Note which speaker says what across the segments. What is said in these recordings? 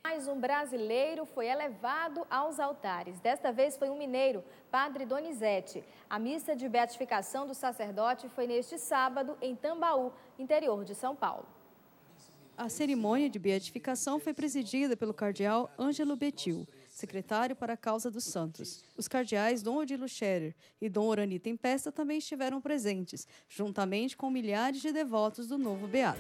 Speaker 1: Mais um brasileiro foi elevado aos altares. Desta vez foi um mineiro, Padre Donizete. A missa de beatificação do sacerdote foi neste sábado em Tambaú, interior de São Paulo.
Speaker 2: A cerimônia de beatificação foi presidida pelo cardeal Ângelo Betil, secretário para a causa dos santos. Os cardeais Dom Odilo Scherer e Dom Orani Tempesta também estiveram presentes, juntamente com milhares de devotos do novo beato.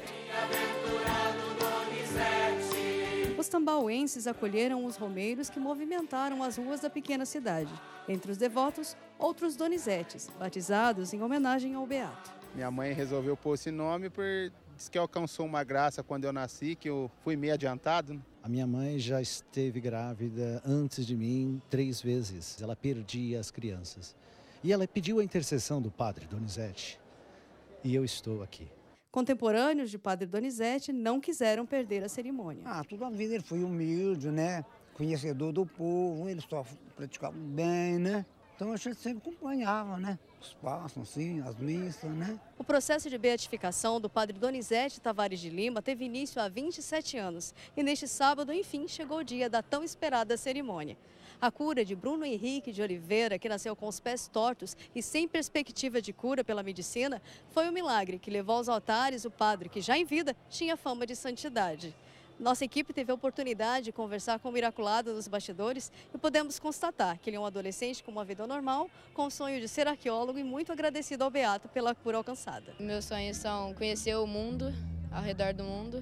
Speaker 2: Os tambauenses acolheram os romeiros que movimentaram as ruas da pequena cidade. Entre os devotos, outros Donizetes, batizados em homenagem ao beato.
Speaker 3: Minha mãe resolveu pôr esse nome diz que alcançou uma graça quando eu nasci, que eu fui meio adiantado.
Speaker 4: A minha mãe já esteve grávida antes de mim 3 vezes. Ela perdia as crianças. E ela pediu a intercessão do Padre Donizete. E eu estou aqui.
Speaker 2: Contemporâneos de Padre Donizete não quiseram perder a cerimônia.
Speaker 5: Toda a vida ele foi humilde, né? Conhecedor do povo, ele só praticava bem, né? Então a gente sempre acompanhava, né? Os passos, assim, as missas, né?
Speaker 2: O processo de beatificação do Padre Donizete Tavares de Lima teve início há 27 anos. E neste sábado, enfim, chegou o dia da tão esperada cerimônia. A cura de Bruno Henrique de Oliveira, que nasceu com os pés tortos e sem perspectiva de cura pela medicina, foi um milagre que levou aos altares o padre que, já em vida, tinha fama de santidade. Nossa equipe teve a oportunidade de conversar com o miraculado nos bastidores e podemos constatar que ele é um adolescente com uma vida normal, com o sonho de ser arqueólogo e muito agradecido ao beato pela cura alcançada.
Speaker 6: Meus sonhos são conhecer o mundo, ao redor do mundo,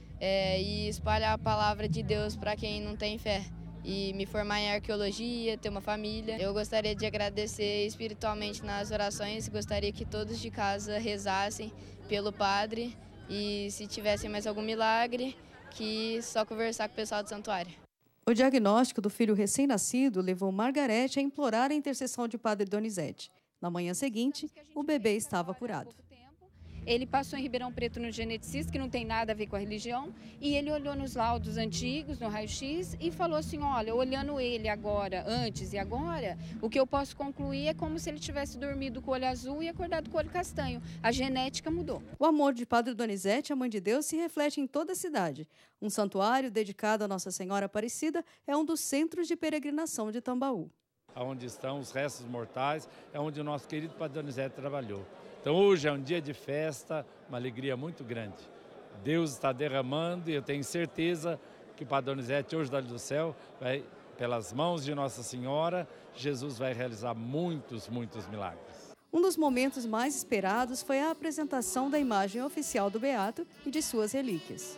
Speaker 6: e espalhar a palavra de Deus para quem não tem fé. E me formar em arqueologia, ter uma família. Eu gostaria de agradecer espiritualmente nas orações, gostaria que todos de casa rezassem pelo padre e se tivessem mais algum milagre, que só conversar com o pessoal do santuário.
Speaker 2: O diagnóstico do filho recém-nascido levou Margarete a implorar a intercessão de Padre Donizete. Na manhã seguinte, o bebê estava curado.
Speaker 7: Ele passou em Ribeirão Preto no geneticista, que não tem nada a ver com a religião, e ele olhou nos laudos antigos, no raio-x, e falou assim, olha, olhando ele agora, antes e agora, o que eu posso concluir é como se ele tivesse dormido com o olho azul e acordado com o olho castanho. A genética mudou.
Speaker 2: O amor de Padre Donizete, a Mãe de Deus, se reflete em toda a cidade. Um santuário dedicado a Nossa Senhora Aparecida é um dos centros de peregrinação de Tambaú.
Speaker 8: Onde estão os restos mortais, é onde o nosso querido Padre Donizete trabalhou. Então hoje é um dia de festa, uma alegria muito grande. Deus está derramando e eu tenho certeza que o Padre Donizete, hoje dali do céu, pelas mãos de Nossa Senhora, Jesus vai realizar muitos milagres.
Speaker 2: Um dos momentos mais esperados foi a apresentação da imagem oficial do beato e de suas relíquias.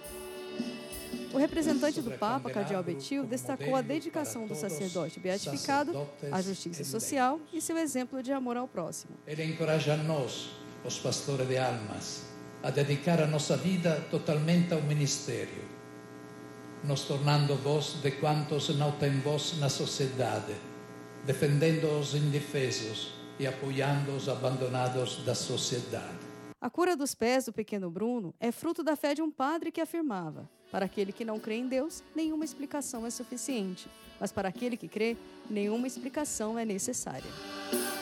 Speaker 2: O representante do Papa, cardeal Betil, destacou a dedicação do sacerdote beatificado à justiça social e seu exemplo de amor ao próximo.
Speaker 9: Ele encoraja nós, os pastores de almas, a dedicar a nossa vida totalmente ao ministério, nos tornando voz de quantos não têm voz na sociedade, defendendo os indefesos e apoiando os abandonados da sociedade.
Speaker 2: A cura dos pés do pequeno Bruno é fruto da fé de um padre que afirmava: para aquele que não crê em Deus, nenhuma explicação é suficiente, mas para aquele que crê, nenhuma explicação é necessária.